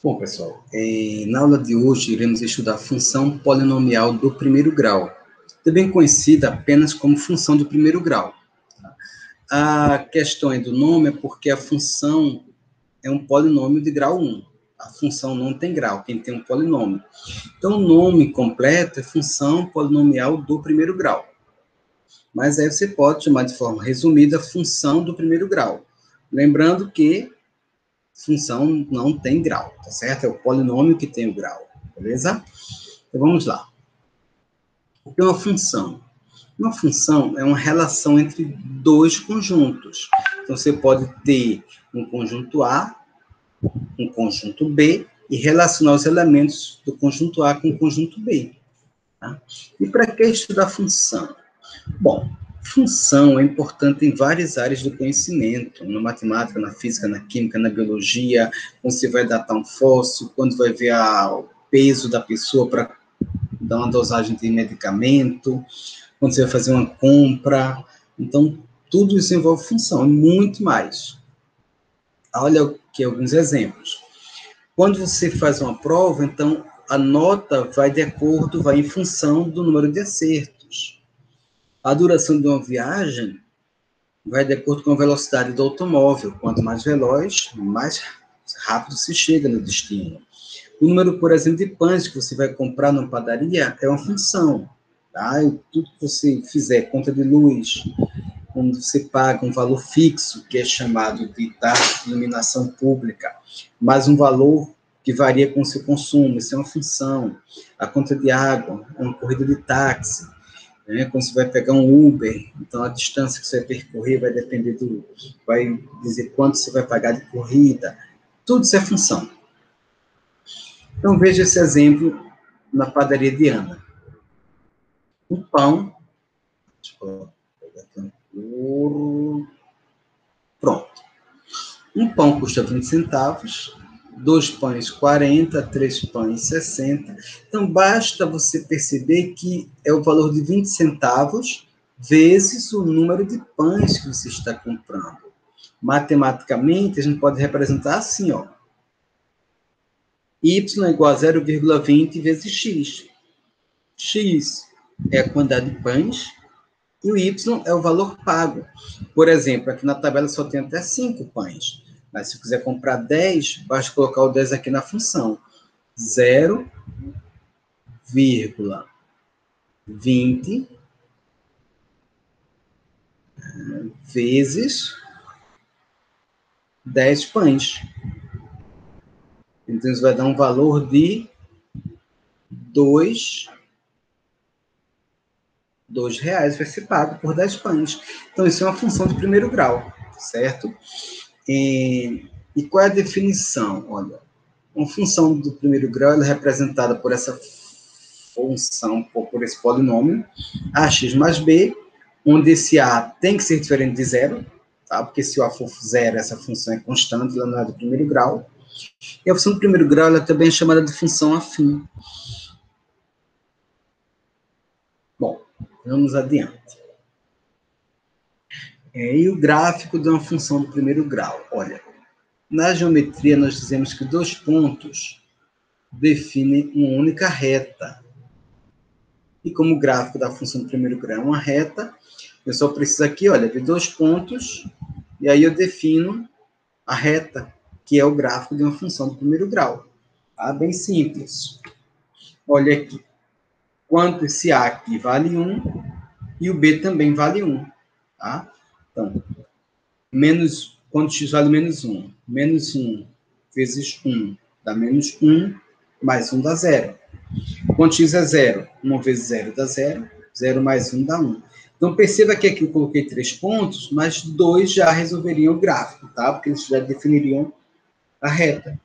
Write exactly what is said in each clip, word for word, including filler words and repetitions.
Bom, pessoal, eh, na aula de hoje iremos estudar a função polinomial do primeiro grau, também conhecida apenas como função do primeiro grau. A questão é do nome é porque a função é um polinômio de grau um. A função não tem grau, quem tem um polinômio. Então, o nome completo é função polinomial do primeiro grau. Mas aí você pode chamar de forma resumida função do primeiro grau. Lembrando que função não tem grau, tá certo? É o polinômio que tem o grau, beleza? Então, vamos lá. O que é uma função? Uma função é uma relação entre dois conjuntos. Então, você pode ter um conjunto A, um conjunto B, e relacionar os elementos do conjunto A com o conjunto B. Tá? E para que estudar função? Bom, função é importante em várias áreas do conhecimento, na matemática, na física, na química, na biologia, quando você vai datar um fóssil, quando vai ver a, o peso da pessoa para dar uma dosagem de medicamento, quando você vai fazer uma compra. Então, tudo isso envolve função, e muito mais. Olha aqui alguns exemplos. Quando você faz uma prova, então, a nota vai de acordo, vai em função do número de acertos. A duração de uma viagem vai de acordo com a velocidade do automóvel. Quanto mais veloz, mais rápido se chega no destino. O número, por exemplo, de pães que você vai comprar numa padaria é uma função. Tá? E tudo que você fizer, conta de luz, quando você paga um valor fixo, que é chamado de taxa de iluminação pública, mais um valor que varia com o seu consumo, isso é uma função. A conta de água, uma corrida de táxi, né? Quando você vai pegar um Uber, então a distância que você vai percorrer vai depender do... vai dizer quanto você vai pagar de corrida. Tudo isso é função. Então, veja esse exemplo na padaria de Ana. Um pão... Deixa eu pegar aqui um... Pronto. Um pão custa vinte centavos, dois pães quarenta, três pães sessenta. Então, basta você perceber que é o valor de vinte centavos vezes o número de pães que você está comprando. Matematicamente, a gente pode representar assim, ó. Y é igual a zero vírgula vinte vezes x. X é a quantidade de pães e o Y é o valor pago. Por exemplo, aqui na tabela só tem até cinco pães. Mas se quiser comprar dez, basta colocar o dez aqui na função. zero vírgula vinte vezes dez pães. Então, isso vai dar um valor de dois, dois reais, vai ser pago por dez pães. Então, isso é uma função de primeiro grau, certo? E, e qual é a definição? Olha, uma função do primeiro grau ela é representada por essa função, por, por esse polinômio, ax mais b, onde esse a tem que ser diferente de zero, tá? Porque se o a for zero, essa função é constante, ela não é do primeiro grau. E a função do primeiro grau ela também é chamada de função afim. Bom, vamos adiante. É, e o gráfico de uma função do primeiro grau? Olha, na geometria nós dizemos que dois pontos definem uma única reta. E como o gráfico da função do primeiro grau é uma reta, eu só preciso aqui, olha, de dois pontos, e aí eu defino a reta, que é o gráfico de uma função do primeiro grau. Tá? Bem simples. Olha aqui. Quanto esse A aqui vale um, e o B também vale um. Tá? Então, menos, quando x vale menos um, menos um vezes um dá menos um, mais um dá zero. Quando x é zero, um vezes zero dá zero, zero mais um dá um. Então, perceba que aqui eu coloquei três pontos, mas dois já resolveriam o gráfico, tá? Porque eles já definiriam a reta.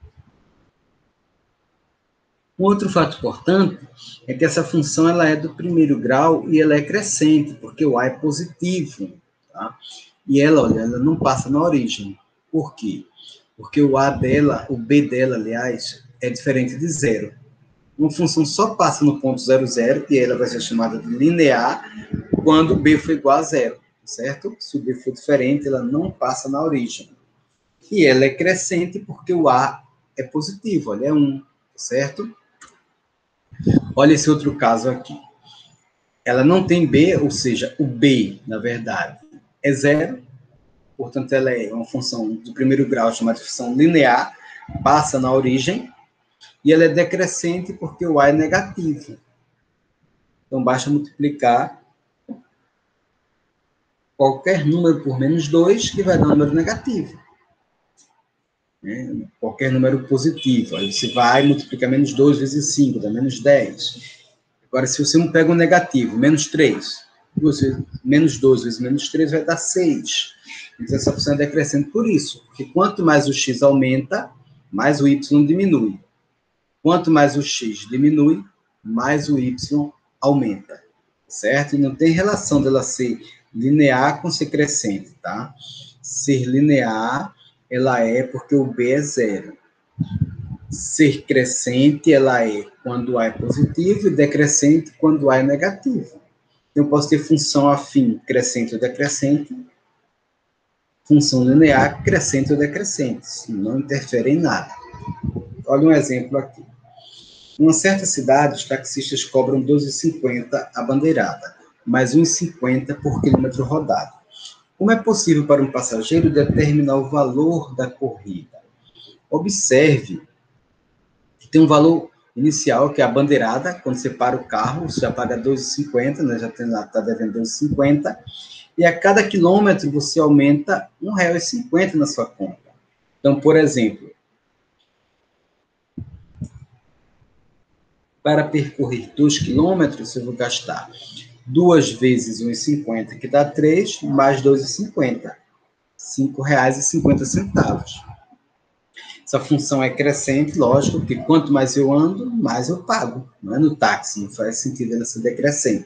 Um outro fato importante é que essa função ela é do primeiro grau e ela é crescente, porque o A é positivo, tá? E ela, olha, ela não passa na origem. Por quê? Porque o A dela, o B dela, aliás, é diferente de zero. Uma função só passa no ponto zero, zero, e ela vai ser chamada de linear quando o B for igual a zero, certo? Se o B for diferente, ela não passa na origem. E ela é crescente porque o A é positivo, olha, é um, certo? Olha esse outro caso aqui. Ela não tem B, ou seja, o B, na verdade, é zero, portanto, ela é uma função do primeiro grau chamada função linear, passa na origem, e ela é decrescente porque o A é negativo. Então, basta multiplicar qualquer número por menos dois, que vai dar um número negativo. Né? Qualquer número positivo. Aí você vai multiplicar menos dois vezes cinco, dá menos dez. Agora, se você não pega um negativo, menos três, você, menos dois vezes menos três vai dar seis. Então, essa função é decrescente por isso. Porque quanto mais o x aumenta, mais o y diminui. Quanto mais o x diminui, mais o y aumenta. Certo? E não tem relação dela ser linear com ser crescente, tá? Ser linear, ela é porque o B é zero. Ser crescente, ela é quando A é positivo, e decrescente quando A é negativo. Eu posso ter função afim crescente ou decrescente, função linear crescente ou decrescente. Isso não interfere em nada. Olha um exemplo aqui. Em uma certa cidade, os taxistas cobram doze reais e cinquenta centavos a bandeirada, mais um real e cinquenta centavos por quilômetro rodado. Como é possível para um passageiro determinar o valor da corrida? Observe que tem um valor inicial, que é a bandeirada. Quando você para o carro, você já paga doze reais e cinquenta centavos, né? Já tem lá, está devendo doze reais e cinquenta centavos, e a cada quilômetro você aumenta um real e cinquenta centavos na sua conta. Então, por exemplo, para percorrer dois quilômetros, eu vou gastar duas vezes um real e cinquenta centavos, que dá três, mais dois reais e cinquenta centavos. cinco reais e cinquenta centavos. Essa função é crescente, lógico, que quanto mais eu ando, mais eu pago. Não é no táxi, não faz sentido ela ser decrescente.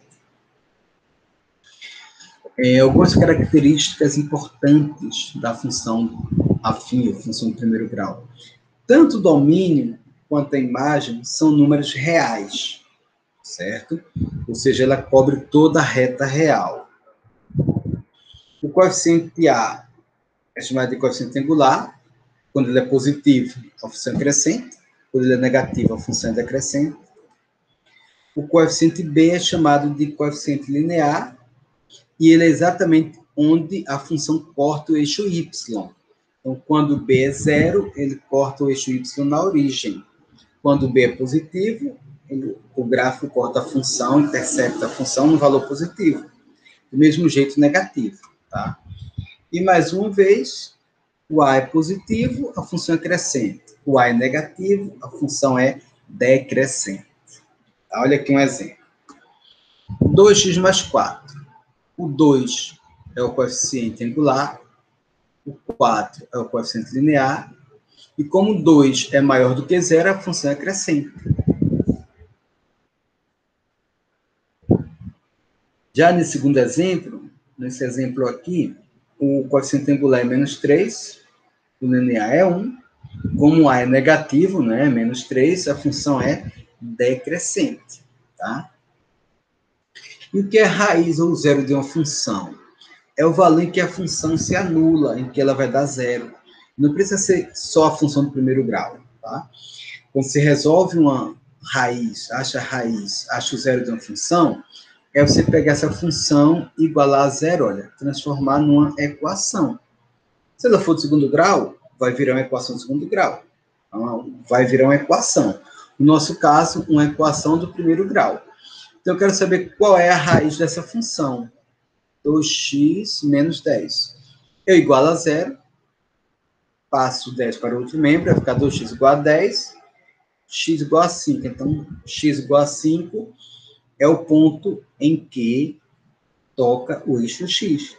É, algumas características importantes da função afim, a função de primeiro grau. Tanto o domínio quanto a imagem são números reais, certo? Ou seja, ela cobre toda a reta real. O coeficiente A é chamado de coeficiente angular. Quando ele é positivo, a função é crescente. Quando ele é negativo, a função é decrescente. O coeficiente B é chamado de coeficiente linear, e ele é exatamente onde a função corta o eixo y. Então, quando B é zero, ele corta o eixo y na origem. Quando B é positivo, ele, o gráfico corta a função, intercepta a função no valor positivo. Do mesmo jeito, negativo. Tá? E, mais uma vez, o A é positivo, a função é crescente. O A é negativo, a função é decrescente. Tá? Olha aqui um exemplo. dois x mais quatro. O dois é o coeficiente angular, o quatro é o coeficiente linear, e como dois é maior do que zero, a função é crescente. Já nesse segundo exemplo, nesse exemplo aqui, o coeficiente angular é menos três, o linear é um, como A é negativo, né, menos três, a função é decrescente, tá? E o que é raiz ou zero de uma função? É o valor em que a função se anula, em que ela vai dar zero. Não precisa ser só a função do primeiro grau, tá? Quando você resolve uma raiz, acha a raiz, acha o zero de uma função, é você pegar essa função e igualar a zero, olha, transformar numa equação. Se ela for de segundo grau, vai virar uma equação de segundo grau. Então, vai virar uma equação. No nosso caso, uma equação do primeiro grau. Então, eu quero saber qual é a raiz dessa função. dois x menos dez. Eu igualo a zero, passo dez para o outro membro, vai ficar dois x igual a dez, x igual a cinco. Então, x igual a cinco é o ponto em que toca o eixo x.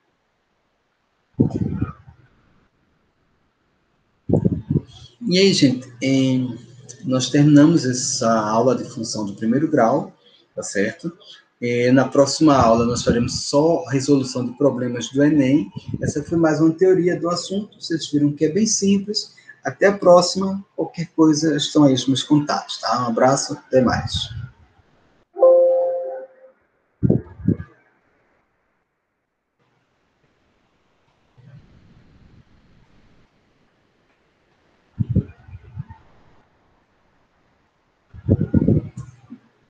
E aí, gente, em, nós terminamos essa aula de função do primeiro grau, tá certo? E na próxima aula nós faremos só resolução de problemas do Enem. Essa foi mais uma teoria do assunto, vocês viram que é bem simples. Até a próxima, qualquer coisa, estão aí os meus contatos, tá? Um abraço, até mais.